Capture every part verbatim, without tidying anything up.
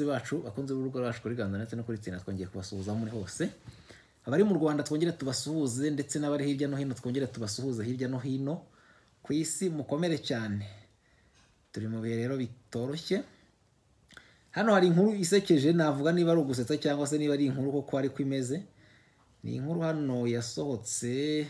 bakunzi bacu bakunze urugo rwacu kuri Ganza ndetse no kuri Tsina twongeye kubasuhuza muri hose. Abari mu Rwanda twongere tubasuhuze ndetse n'abari hirya no hino twongere tubasuhuze hirya no hino ku isi mukomere cyane. Turi mu bihe rero bitoroshye. Hano hari inkuru isekeje navuga niba ari ugusetsa cyangwa se niba ari inkuru koko ari kwimeze. Ni inkuru hano yasohotse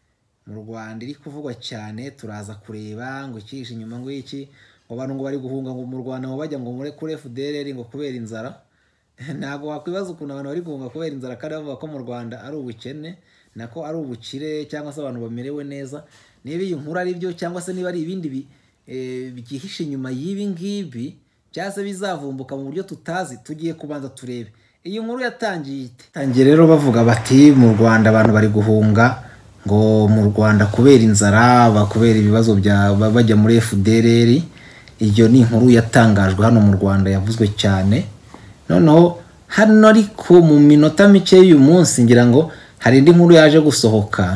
mu Rwanda iri kuvugwa cyane, turaza kureba ngo ikishe inyuma ngo iki ngo abantu ngo bari guhunga ngo mu Rwanda ngo bajya ngo muri kuri F D L R ngo kubera inzara. Ntago wakwibaza ukuntu abantu bari guhunga kubera inzara kandi bavuga ko mu Rwanda ari ubukene nako ari ubukire cyangwa se abantu bamerewe neza. Niba iyi nkuru ari byo cyangwa se niba ari ibindi bigihishe inyuma y'ibi ngibi cyase bizavumbuka mu buryo tutazi, tugiye kubanza turebe. Iyi nkuru yatangiye ite? Tangiye rero bavuga bati mu Rwanda abantu bari guhunga ngo mu Rwanda kubera inzara, bakubera ibibazo bya bajya muri F D L R. Iyo ni inkuru yatangajwe hano mu Rwanda yavuzwe cyane. Noneho hano ariko mu minota mike y'uyu munsi ngira ngo hari indi nkuru yaje gusohoka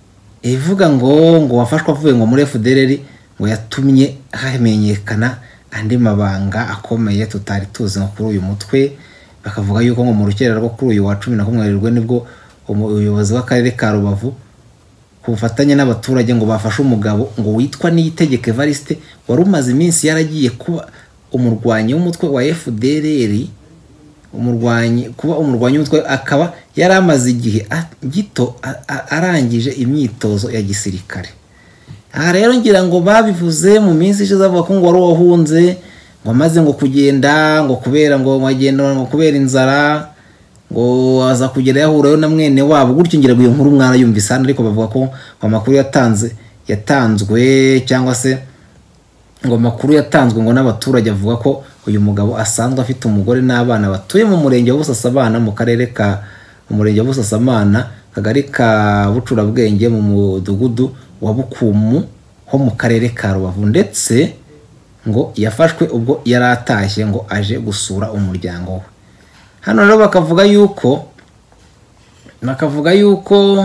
ivuga ngo ngo wafashwa avuye ngo muri F D L R ngo yatumye hamenyekana andi mabanga akomeye tutari tuzi no kuri uyu mutwe. Bakavuga yuko ngo mu rukera rwo kuri uyu wa cumi na kumwe nibwo umuyobozi w'akarere ka Rubavu kufatanya n'abaturage ngo bafashe umugabo ngo witwa Niyitegeka Evariste wari umaze iminsi yaragiye kuba umurwanyi w'umutwe wa F D L R. Umurwanyi kuba umurwanyi w'umutwe akaba yari amaze igihe gito arangije imyitozo ya gisirikare. Aha rero ngira ngo babivuze mu minsi ishize bavuga ko ngo wari wahunze ngo maze ngo kugenda ngo kubera ngo wagenda ngo kubera inzara ngo aza kugera yahurayo na mwene wabo. Gutyo ngira ngo iyo nkuru mwana yumvise hano, ariko bavuga ko amakuru yatanze yatanzwe cyangwa se ngo amakuru yatanzwe ngo n'abaturage avuga ko uyu mugabo asanzwe afite umugore n'abana batuye mu murenge wa Busasamana mu karere ka umurenge wa Busasamana kagari ka Bucurabwenge mu mudugudu wa Bukumu ho mu karere ka Rubavu, ndetse ngo yafashwe ubwo yaratashye ngo aje gusura umuryango we. Hano rero bakavuga yuko bakavuga yuko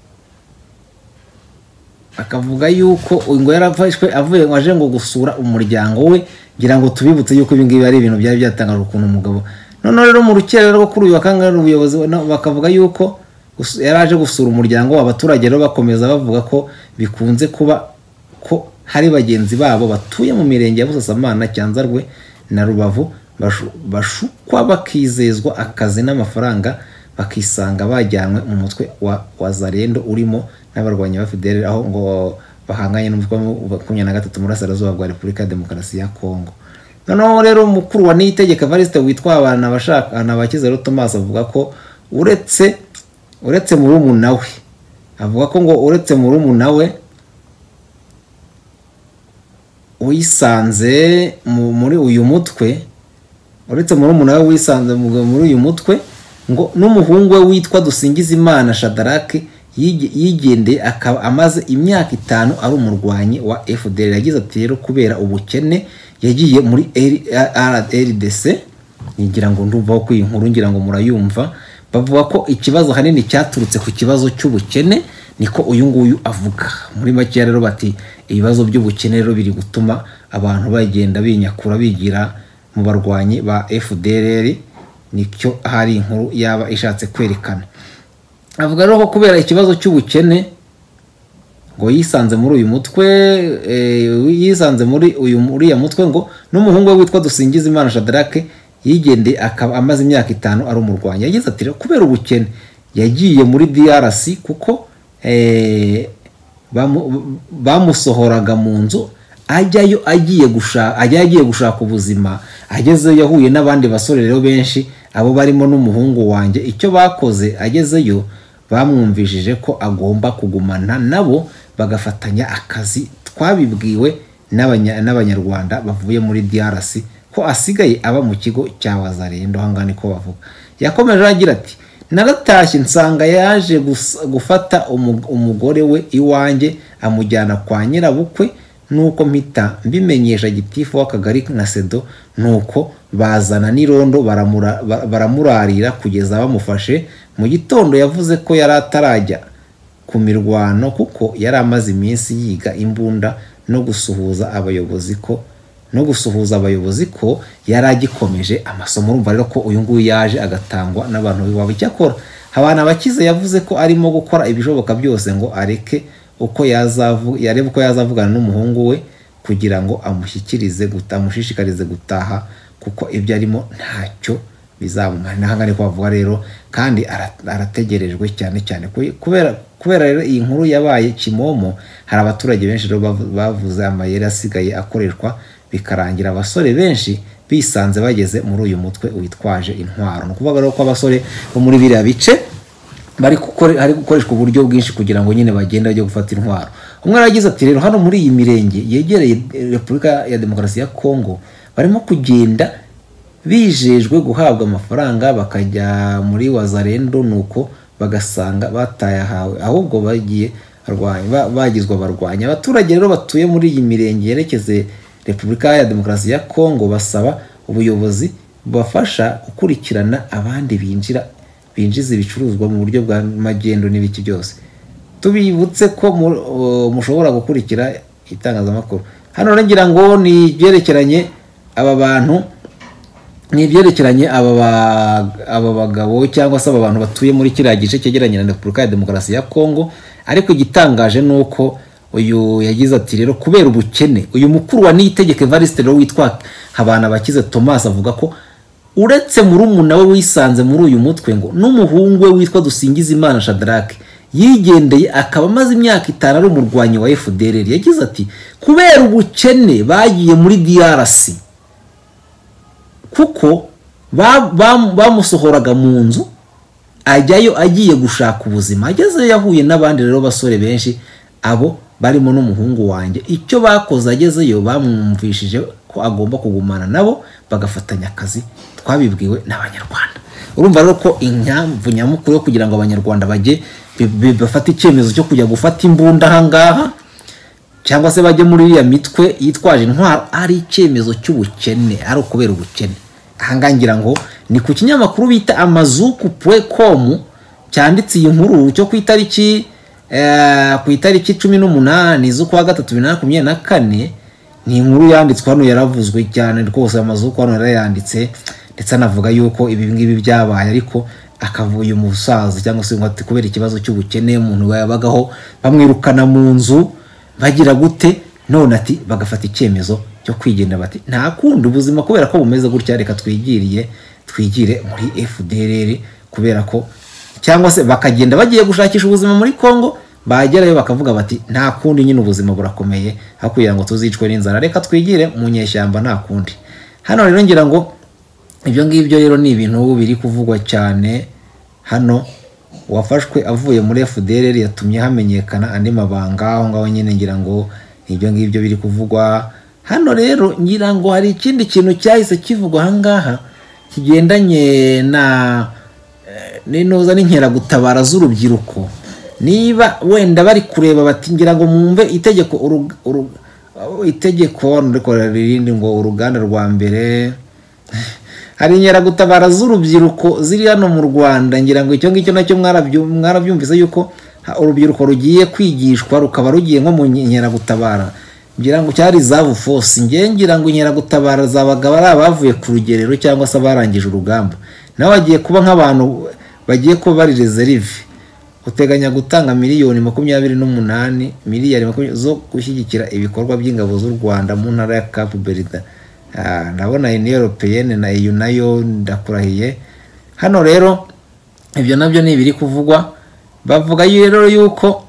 bakavuga yuko ngo yarafashwe avuye ngo aje ngo gusura umuryango we. Ngira ngo tubibutse yuko ibi ngibi ari ibintu byari byatangajwe ukuntu umugabo. None rero mu rukera rwo kuri uyu wa kangahe ubuyobozi bakavuga yuko yaraje gusura umuryango w'abaturage. Rero bakomeza bavuga ko bikunze kuba ko hari bagenzi babo batuye mu mirenge ya Busasamana, Cyanzarwe na Rubavu bashukwa bakizezwa akazi n'amafaranga bakisanga bajyanwe mu mutwe wa Wazalendo urimo n'abarwanyi ba F D L R, aho ngo bahanganye n'umutwe wa makumyabiri na gatatu muri Burasirazuba bwa Repubulika ya Demokarasi ya Kongo. Noneho rero mukuru wa Niyitegeka Evariste witwa abana bashaka na Bakizero Thomas avuga ko uretse uretse murumuna we avuga ko ngo uretse murumuna we wisanze muri uyu mutwe uretse murumuna we wisanze muri uyu mutwe ngo n'umuhungu we witwa Dusingizimana Shadarake yigendeye akaba amaze imyaka itanu ari umurwanyi wa F D L R. Yagize ati rero kubera ubukene yagiye muri R D C. Ngira ngo ndumva ko iyi nkuru ngira ngo murayumva. Bavuga ko ikibazo hanini cyaturutse ku kibazo cy'ubukene, niko uyu nguyu avuga. Muri make rero bati ibibazo by'ubukene rero biri gutuma abantu bagenda binyakura bigira mu barwanyi ba F D L R. Nicyo hari inkuru yaba ishatse kwerekana. Avuga rero ko kubera ikibazo cy'ubukene ngo yisanze muri uyu mutwe yisanze muri uyu muri ya mutwe ngo n'umuhungu we witwa Dusingizimana Shadarake yigendeye akaba amaze imyaka itanu ari umurwanyi. Yagize ati rero kubera ubukene yagiye muri D R C kuko bamusohoraga mu nzu ajyayo agiye gushaka ajya agiye gushaka ubuzima. Agezeyo yahuye n'abandi basore rero benshi, abo barimo n'umuhungu wanjye. Icyo bakoze agezeyo bamwumvishije ko agomba kugumana nabo bagafatanya akazi. Twabibwiwe n'abanyarwanda bavuye muri D R C ko asigaye aba mu kigo cya Wazalendo. Hangane ko bavuga. Yakomeje agira ati naratashye nsanga yaje gufata umugore we iwanjye amujyana kwa nyirabukwe, nuko mpita mbimenyesha gitifu w'akagari na Sedo, nuko bazana n'irondo baramurarira kugeza bamufashe. Mu gitondo yavuze ko yari atarajya ku mirwano kuko yari amaze iminsi yiga imbunda no gusuhuza abayobozi ko no gusuhuza abayobozi ko yari agikomeje amasomo. Urumva rero ko uyu nguyu yaje agatangwa n'abantu b'iwabo. Icyakora Habanabakize yavuze ko arimo gukora ibishoboka byose ngo areke uko yazavu yarebe uko yazavugana n'umuhungu we kugira ngo amushyikirize gutamushishikarize gutaha kuko ibyo arimo ntacyo bizamumara. Nahangane ko bavuga rero kandi arategerejwe cyane cyane kubera kubera rero iyi nkuru yabaye Kimomo. Hari abaturage benshi rero bavuze amayeri asigaye akoreshwa bikarangira abasore benshi bisanze bageze muri uyu mutwe witwaje intwaro. No kuvuga rero ko abasore bo muri biriya bice bari hari gukoreshwa uburyo bwinshi kugira ngo nyine bagenda bajye gufata intwaro. Umwe aragize ati rero hano muri iyi mirenge yegereye Repubulika ya Demokarasi ya Kongo barimo kugenda bijejwe guhabwa amafaranga bakajya muri Wazalendo nuko bagasanga batayahawe ahubwo bagiye arwanya bagizwe abarwanya. Abaturage rero batuye muri iyi mirenge yerekeze Repubulika ya Demokarasi ya Kongo basaba ubuyobozi bafasha gukurikirana abandi binjira binjiza ibicuruzwa mu buryo bwa magendo n'ibiki byose. Tubibutse ko mushobora gukurikira itangazamakuru. Hano ngira ngo ni byerekeranye aba bantu ni byerekeranye aba aba bagabo cyangwa se aba bantu batuye muri kiriya gice cyegeranye na Repubulika ya Demokarasi ya Kongo. Ariko igitangaje nuko uyu yagize ati rero kubera ubukene uyu mukuru wa Niyitegeka Evariste rero witwa Habanabakize Thomas avuga ko uretse murumuna we wisanze muri uyu mutwe ngo n'umuhungu we witwa Dusingizimana Shadrack yigendeye akaba amaze imyaka itanu ari umurwanyi wa F D L R. Yagize ati kubera ubukene bagiye muri D R C kuko bamusohoraga mu nzu ajyayo agiye gushaka ubuzima. Ageze yahuye n'abandi rero basore benshi abo barimo n'umuhungu wanjye. Icyo bakoze agezeyo bamwumvishije ko agomba kugumana nabo bagafatanya akazi twabibwiwe n'abanyarwanda. Urumva rero ko inyamvu nyamukuru yo kugira ngo abanyarwanda bajye bafata icyemezo cyo kujya gufata imbunda ahangaha cyangwa se bajye muri ya mitwe yitwaje intwaro ari icyemezo cy'ubukene, ari ukubera ubukene. Ahangangira ngo ni ku kinyamakuru bita amazuku point com cyanditse iyi nkuru cyo ku itariki eh ku itariki cumi n'umunani z'ukwa gatatu bibiri na makumyabiri na kane. Ni inkuru yanditswe hano yaravuzwe cyane rwose. Amazuku hano yarayanditse ndetse anavuga yuko ibi ngibi byabaye ariko akavuye umusaza cyangwa se ngo ati kubera ikibazo cy'ubukene umuntu yabagaho bamwirukana mu nzu bagira gute none ati bagafata icyemezo cyo kwigenda bati nta kundi ubuzima kubera ko bumeze gutya reka twigiriye twigire muri F D L R kubera ko cyangwa se bakagenda bagiye gushakisha ubuzima muri Kongo bagerayo bakavuga bati nta kundi nyine ubuzima burakomeye hakugira ngo tuzicwe n'inzara reka twigire mu nyeshyamba nta kundi. Hano rero ngira ngo ibyo ngibyo rero ni ibintu biri kuvugwa cyane. Hano wafashwe avuye muri F D L R yatumye hamenyekana andi mabanga aho ngaho nyine ngira ngo ibyo ngibyo biri kuvugwa. Hano rero ngira ngo hari ikindi kintu cyahise kivugwa ahangaha kigendanye na n'inoza n'inkera gutabara z'urubyiruko. Niba wenda bari kureba bati ngira ngo mumve itegeko itegeko rindi ngo uruganda rwa mbere hari inkera gutabara z'urubyiruko ziri hano mu Rwanda. Ngira ngo icyo ngicyo nacyo mwarabyumvise yuko urubyiruko rugiye kwigishwa rukaba rugiye nko mu nkera gutabara. Ngira ngo cyari zavu force ngira ngo inkera gutabara zabaga bari abavuye ku rugerero cyangwa se barangije urugamba nawe bagiye kuba nk'abantu bagiye kuba bari reserve. Uteganya gutanga miliyoni makumyabiri n'umunani miliyari makumyabiri zo gushyigikira ibikorwa by'ingabo z'u Rwanda mu ntara ya Cape Verde. Ah ndabona Union Européenne na E U nayo ndakurahiye. Hano rero ibyo nabyo ni biri kuvugwa bavuga rero yuko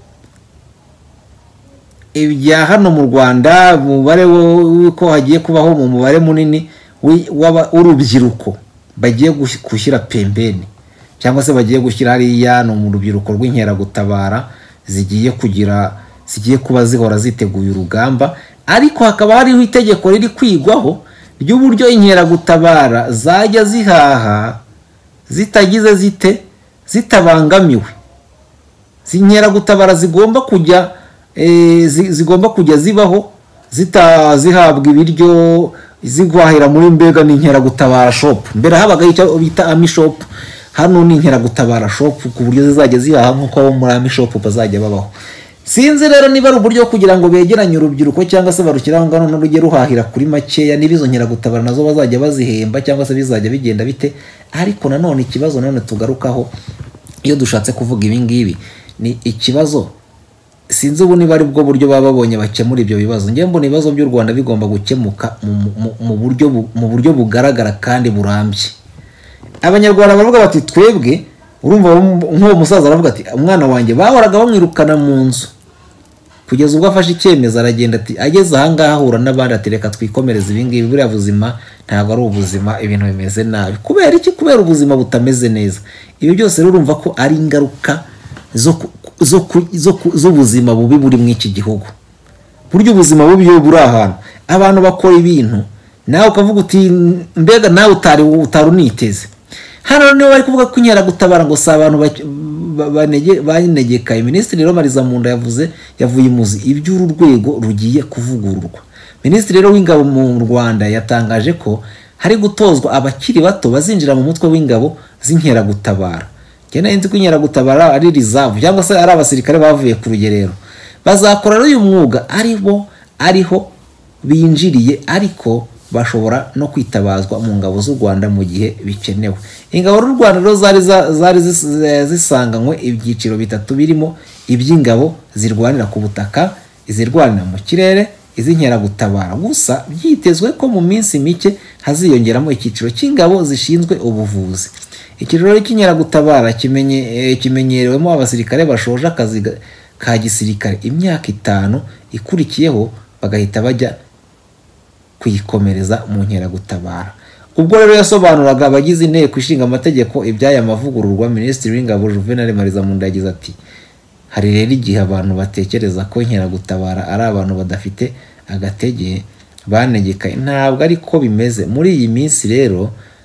ibya hano mu Rwanda umubare w'uko hagiye kubaho mu mubare munini w'urubyiruko bagiye gushyira pembeni cyangwa se bagiye gushyira hariya no mu rubyiruko rw'inkera gutabara zigiye kugira zigiye kuba zihora ziteguye urugamba. Ariko hakaba hariho itegeko riri kwigwaho ry'uburyo inkera gutabara zajya zihaha zitagize zite zitabangamiwe. Zinkera gutabara zigomba kujya e, zigomba kujya zibaho zitazihabwa ibiryo zigwahira muri mbega n'inkera gutabara shop. Mbere habaga icyo bita ami shop, hano ni inkera gutabara shop ku buryo zizajya zihaha nkuko abo muri ami shop bazajya babaho. sinzi rero niba ari uburyo kugira ngo begeranye urubyiruko cyangwa se barukiraho ngano n'urujye ruhahira kuri makeya nibizo nkeragutabara nazo bazajya bazihemba cyangwa se bizajya bigenda bite. Ariko nanone ikibazo none tugarukaho iyo dushatse kuvuga ibi ngibi ni ikibazo sinzi ubu niba ari bwo buryo baba babonye bakemura ibyo bibazo. Ngiye mbona ibibazo by'u Rwanda bigomba gukemuka mu buryo mu buryo bugaragara kandi burambye. Abanyarwanda baravuga bati twebwe, urumva nk'uwo musaza aravuga ati umwana wanjye bahoraga bamwirukana mu nzu kugeza ubwo afashe icyemezo aragenda ati ageze aha ngaha ahura n'abandi ati reka twikomereze ibi ngibi, buriya buzima ntabwo ari ubuzima, ibintu bimeze nabi. Kubera iki? Kubera ubuzima butameze neza. Ibi byose rero urumva ko ari ingaruka zo z'ubuzima bubi buri mu iki gihugu. Buryo ubuzima bubi iyo buri ahantu abantu bakora ibintu nawe ukavuga uti mbega nawe utari utaruniteze. Hano niyo bari kuvuga ko inkeragutabara ngo si abantu banegekaye. Minisitiri rero Mariza Munda yavuze yavuye imuzi iby'uru rwego rugiye kuvugururwa. Minisitiri rero w'ingabo mu Rwanda yatangaje ko hari gutozwa abakiri bato bazinjira mu mutwe w'ingabo z'inkeragutabara. Gena inzi ko inkeragutabara ari reserve cyangwa se ari abasirikare bavuye ku rugerero. Bazakora rero uyu mwuga ari bo ariho binjiriye, ariko bashobora no kwitabazwa mu ngabo z'u Rwanda mu gihe bikenewe. Ingabo z'u Rwanda rero zari zari zisanganywe ibyiciro bitatu birimo iby'ingabo zirwanira ku butaka, izirwanira mu kirere, iz'inkeragutabara. Gusa byitezwe ko mu minsi mike haziyongeramo icyiciro cy'ingabo zishinzwe ubuvuzi. Ikirero cy'inkeragutabara kimenye kimenyerewemo abasirikare bashoje akazi ka gisirikare imyaka itanu ikurikiyeho bagahita bajya kwikomereza mu nkeragutabara. Ubwo rero yasobanuraga abagize inteko ishinga amategeko ibyaya mavugururwa, Minisitiri w'Ingabo Juvenal Mariza Munda yagize ati hari rero igihe abantu batekereza ko inkeragutabara ari abantu badafite agatege banegekaye. Ntabwo ariko bimeze. Muri iyi minsi rero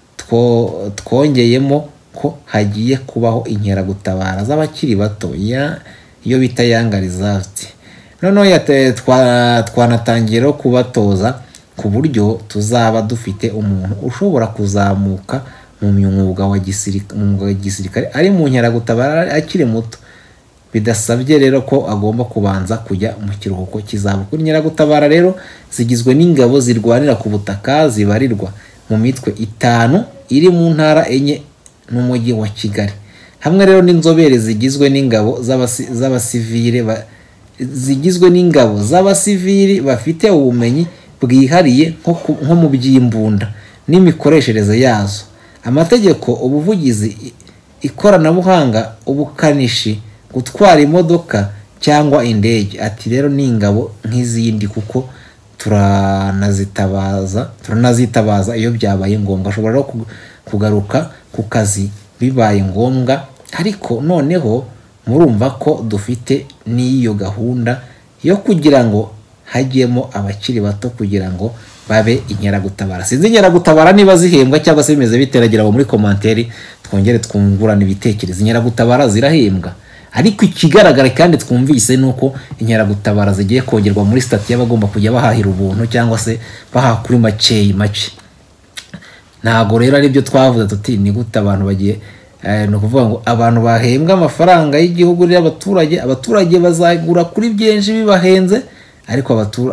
twongeyemo ko hagiye kubaho inkeragutabara z'abakiri bato iyo bita Young Reserve. Noneho twanatangiye rero kubatoza ku buryo tuzaba dufite umuntu ushobora kuzamuka mu myuga wa gisirikare ari mu nkeragutabara akiri muto, bidasabye rero ko agomba kubanza kujya mu kiruhuko kizabukuru. Inkeragutabara rero zigizwe n'ingabo zirwanira ku butaka zibarirwa mu mitwe itanu iri mu ntara enye n'umujyi wa Kigali, hamwe rero n'inzobere zigizwe n'ingabo z'abasivile zigizwe n'ingabo z'abasivili bafite ubumenyi bwihariye nko mu by'imbunda n'imikoreshereze yazo, amategeko, ubuvugizi, ikoranabuhanga, ubukanishi, gutwara imodoka cyangwa indege. Ati rero ni ingabo nk'izindi kuko turanazitabaza turanazitabaza iyo byabaye ngombwa. Ashobora rero kugaruka ku kazi bibaye ngombwa, ariko noneho murumva ko dufite n'iyo gahunda yo kugira ngo hagiyemo abakiri bato kugira ngo babe inkeragutabara. Sinzi inkeragutabara niba zihembwa cyangwa se bimeze biteragira muri komanteri twongere twungurana ibitekerezo. Inkeragutabara zirahembwa, ariko ikigaragara kandi twumvise nuko inkeragutabara zigiye kongerwa muri stati y'abagomba kujya bahahira ubuntu cyangwa se baha kuri makeyi make. Ntago rero ari byo twavuze tuti ni gute abantu bagiye no kuvuga ngo abantu bahembwa amafaranga y'igihugu y'abaturage, abaturage bazagura kuri byinshi bibahenze, ariko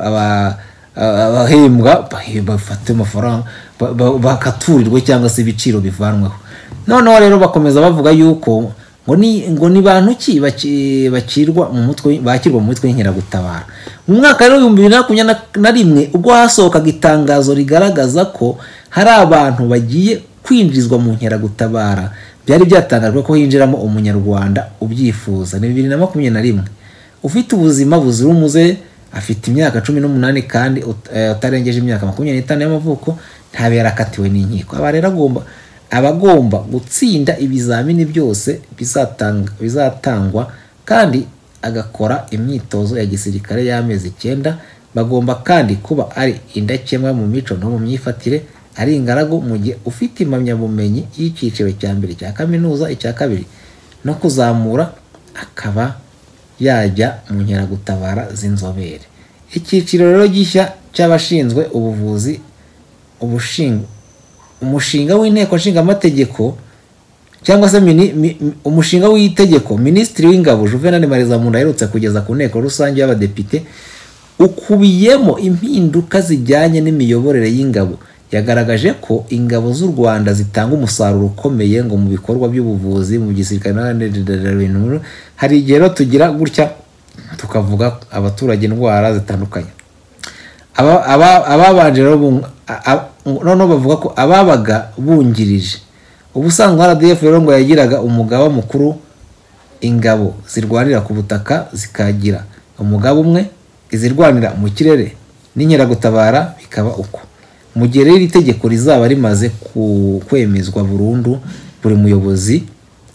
abahembwa bafate amafaranga bakaturirwe cyangwa se ibiciro bivanweho. Noneho rero bakomeza bavuga yuko ngo ni ngo ni bantu ki bakirwa mu mutwe bakirwa mu mutwe w'inkeragutabara. Mu mwaka rero ibihumbi bibiri na makumyabiri na rimwe ubwo hasohokaga itangazo rigaragaza ko hari abantu bagiye kwinjizwa mu nkeragutabara, byari byatangajwe ko hinjiramo umunyarwanda ubyifuza. Ni bibiri na makumyabiri na rimwe ufite ubuzima buzira umuze, afite imyaka cumi n'umunani kandi utarengeje imyaka makumyabiri n'itanu y'amavuko, ntabe yarakatiwe n'inkiko. Aba rero agomba abagomba gutsinda ibizamini byose bizatanga bizatangwa kandi agakora imyitozo ya gisirikare y'amezi icyenda. Bagomba kandi kuba ari indakemwa mu mico no mu myifatire, ari ingaragu mu gihe ufite impamyabumenyi y'icyiciro cya mbere cya kaminuza, icya kabiri no kuzamura akaba yajya mu nkeragutabara z'inzobere. Icyiciro rero gishya cy'abashinzwe ubuvuzi ubushinga umushinga w'inteko nshinga amategeko cyangwa se mini, mi, umushinga w'itegeko Minisitiri w'Ingabo Juvenal Marizamunda aherutse kugeza ku nteko rusange y'abadepite ukubiyemo impinduka zijyanye n'imiyoborere y'ingabo. Yagaragaje ko ingabo z'u Rwanda zitanga umusaruro ukomeye ngo mu bikorwa by'ubuvuzi, mu gisirikare n'ibintu. Hari igihe rero tugira gutya tukavuga abaturage indwara zitandukanye. Aba aba ababanje rero noneho bavuga ko ababaga bungirije ubusanzwe R D F rero ngo yagiraga umugaba mukuru, ingabo zirwanira ku butaka zikagira umugabo umwe, izirwanira mu kirere n'inkeragutabara bikaba uko. Mu gihe rero itegeko rizaba rimaze kwemezwa burundu, buri muyobozi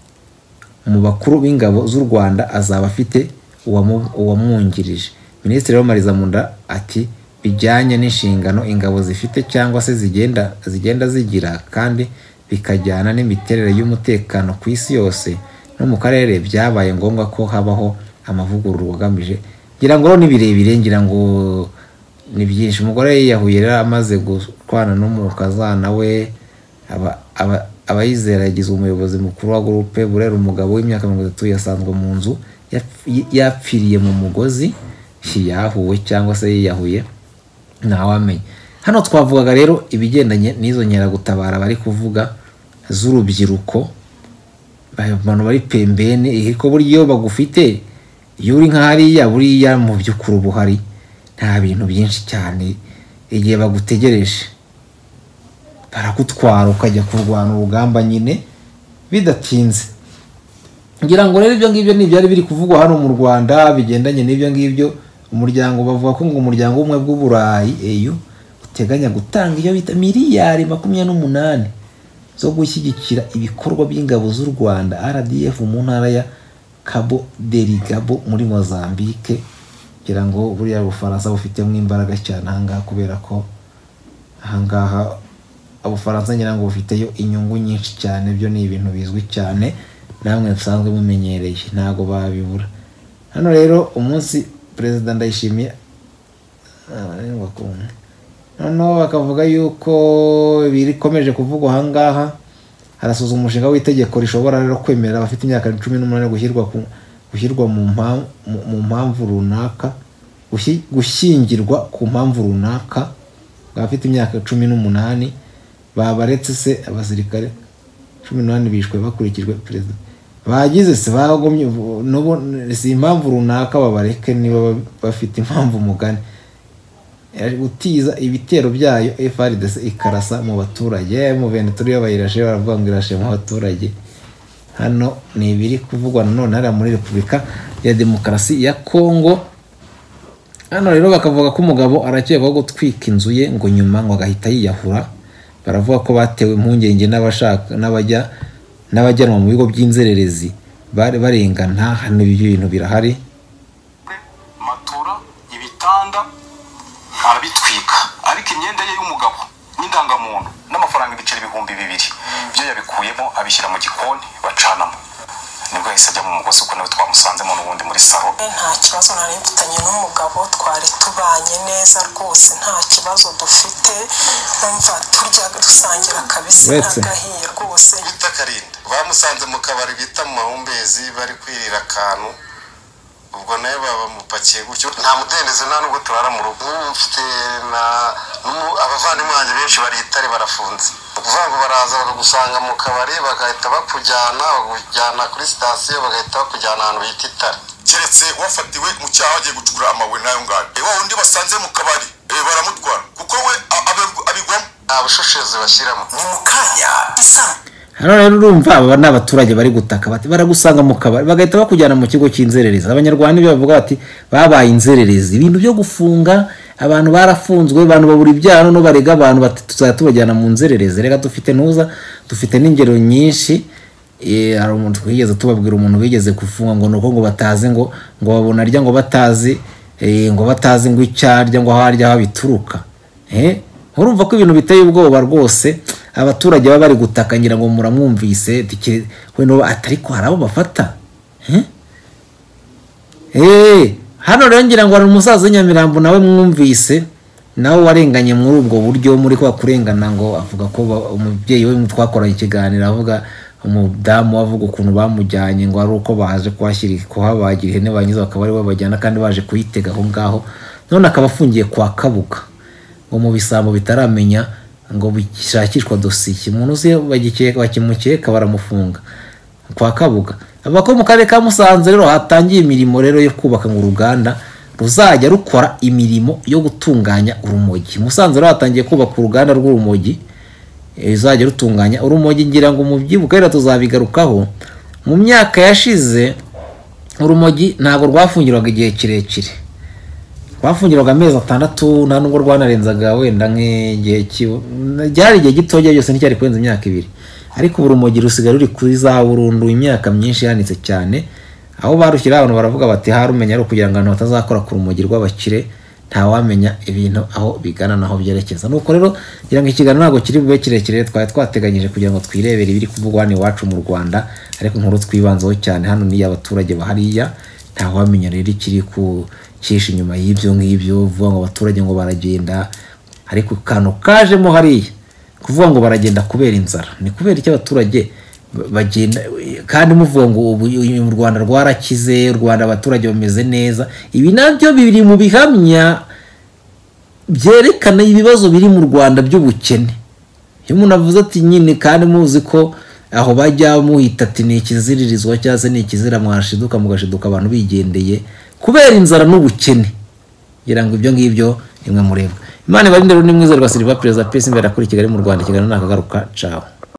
mu bakuru b'ingabo z'u Rwanda azaba afite uwamwungirije. Minisitiri Marizamunda ati bijyanye n'inshingano ingabo zifite cyangwa se zigenda zigenda zigira kandi bikajyana n'imiterere y'umutekano ku isi yose no mu karere, byabaye ngombwa ko habaho amavugururwa agamije ngira ngo ni birebire, ngira ngo ni byinshi. Umugore yiyahuye rero amaze gutwana n'umukazana we, abayizera yagize umuyobozi mukuru wa groupe Burera, umugabo w'imyaka mirongo itatu yasanzwe mu nzu yapfiriye mu mugozi, yahuwe cyangwa se yiyahuye ntawamenye. Hano twavugaga rero ibigendanye n'izo nkeragutabara bari kuvuga z'urubyiruko, abantu bari pembeni, ihiko buryo bagufite iyo uri nk'ahariya buriya mu by'ukuri ubuhari nta bintu byinshi cyane. Igihe bagutegereje barakutwara ukajya kurwana urugamba nyine bidatinze. Ngira ngo rero ibyo ngibyo ni byari biri kuvugwa hano mu Rwanda bigendanye n'ibyo ngibyo. Umuryango bavuga ko ngo umuryango umwe bw'Uburayi E U uteganya gutanga iyo bita miliyari makumyabiri n'umunani zo gushyigikira ibikorwa by'ingabo z'u Rwanda R D F mu ntara ya Cabo Delgado muri Mozambique. Ngira ngo buriya Ubufaransa bufitemo imbaraga cyane ahangaha, kubera ko ahangaha Ubufaransa ngira ngo bufiteyo inyungu nyinshi cyane. Byo ni ibintu bizwi cyane, namwe musanzwe mumenyereye, ntago babibura. Hano rero umunsi Perezida Ndayishimiye noneho bakavuga yuko birikomeje kuvugwa ahangaha, harasuzuma umushinga w'itegeko rishobora rero kwemerera abafite imyaka cumi n'umunani gushyirwa gushyirwa mu mpamvu runaka, gushyingirwa ku mpamvu runaka. Abafite imyaka cumi n'umunani babaretse se abasirikare cumi n'umunani bishwe bakurikijwe perezida bagize se bagomye no si impamvu runaka babareke niba bafite impamvu mugani gutiza ibitero byayo. F A R D C ikarasa mu baturage, mu Veneturi y'abayirashe baravuga ngo irashe mu baturage. Hano ni ibiri kuvugwa none hari muri Repubulika ya Demokarasi ya Kongo. Hano rero bakavuga ko umugabo arakekwaho gutwika inzu ye ngo nyuma ngo agahita yiyahura. Baravuga ko batewe impungenge n'abashaka n'abajya n'abajyanwa mu bigo by'inzererezi bari barengana. Hano ibyo bintu birahari, matura ibitanda arabitwika, ariko imyenda ye y'umugabo n'indangamuntu n'amafaranga ibiceri ibihumbi bibiri byo yabikuyemo abishyira mu gikoni bacanamo. Nibwo yahise ajya mu mugozi, uko nawe twamusanzemo n'ubundi muri saro. Nta kibazo nari mfitanye n'umugabo, twari tubanye neza rwose, nta kibazo dufite. Umva turya dusangira kabisa n'agahiye rwose. Bita Karinda bamusanze mu kabari bita mu Mahumbezi bari kwirira akantu, ubwo nawe baba mupakiye gutyo, nta mudendezo nta nubwo turara mu rugo. Mfite na abavandimwe banjye benshi bari Itare barafunze, ukuvuga ngo baraza bakagusanga mu kabari bagahita bakujyana bakujyana kuri sitasiyo bagahita bakujyana ahantu bita Itare. Keretse wafatiwe mu cyaha agiye gucukura amabuye nayo ngayo, wa undi basanze mu kabari baramutwara kuko we abigwamo, nta bushoshezi bashyiramo. Ni mu kanya isa. Hano rero urumva aba ni abaturage bari gutaka bati baragusanga mu kabari bagahita bakujyana mu kigo cy'inzererezi. Abanyarwanda ibyo bavuga bati babaye inzererezi, ibintu byo gufunga abantu barafunzwe, abantu babura ibyaha no barega abantu bati tuzajya tubajyana mu nzererezi. Reka dufite ntuza dufite n'ingero nyinshi. Eh hari umuntu twigeze tubabwira umuntu wigeze kufunga ngo nuko ngo batazi ngo ngo babona arya ngo batazi eh ngo batazi ngo icyarya ngo harya habituruka. Eh urumva ko ibintu biteye ubwoba rwose. Abaturage baba bari gutaka ngira ngo muramwumvise we no atari ko harabo bafata. Eh eh hano rero ngira ngo ari umusaza w'Nyamirambo nawe mwumvise nawe warenganye muri ubwo buryo muri kwa kurengana, ngo avuga ko umubyeyi we mutwakoranye ikiganiro avuga umudamu wavuga ukuntu bamujyanye ngo ari uko baje kuhashyira kuhabagira ihene banyiza bakaba ari babajyana kandi baje kuyitega aho ngaho, none akaba afungiye kwa Kabuga ngo mu bisambo bitaramenya ngo bishakishwa dosiye, umuntu uzi bagikeka bakimukeka baramufunga kwa Kabuga. Abako mu karere ka Musanze rero hatangiye imirimo rero yo kubaka ngo uruganda ruzajya rukora imirimo yo gutunganya urumogi. Musanze rero hatangiye kubaka uruganda rw'urumogi izajya rutunganya urumogi, ngira ngo mubyibuka rero tuzabigarukaho. Mu myaka yashize urumogi ntabwo rwafungirwaga igihe kirekire, rwafungirwaga amezi atandatu, nta nubwo rwanarenzaga wenda nk'igihe byari igihe gitoya, byose nticyari kurenza imyaka ibiri. Ariko urumogi rusigaye ruri kuri za burundu imyaka myinshi yanitse cyane, aho barushyira abantu baravuga bati harumenya ari kugira ngo abantu batazakora ku rumogi rw'abakire, ntawamenya ibintu aho bigana naho byerekeza. Nuko rero ngira ngo ikiganiro ntabwo kiri bube kirekire, twari twateganyije kugira ngo twirebere ibiri kuvugwa hano iwacu mu Rwanda, ariko inkuru twibanzeho cyane hano ni y'abaturage bahariya, ntawamenya rero ikiri ku cyisha inyuma y'ibyo ngibyo, vuga ngo abaturage ngo baragenda, ariko kano kajemo hariya kuvuga ngo baragenda kubera inzara. Ni kubera iki abaturage bagenda kandi muvuga ngo ubu mu Rwanda rwarakize, u Rwanda abaturage bameze neza? Ibi nabyo bibiri mu bihamya byerekana ibibazo biri mu Rwanda by'ubukene. Iyo umuntu avuze ati nyine kandi muzi ko aho bajya muhita ati ni ikiziririzwa cyangwa se ni ikizira, mwashiduka mugashiduka abantu bigendeye kubera inzara n'ubukene, ngira ngo ibyo ngibyo imwe murebwa. Imana ibarinde rero, ni mwiza rwa Silva Perezida Peace imbere akuri Kigali mu Rwanda. Ikiganiro nakagaruka, ciao.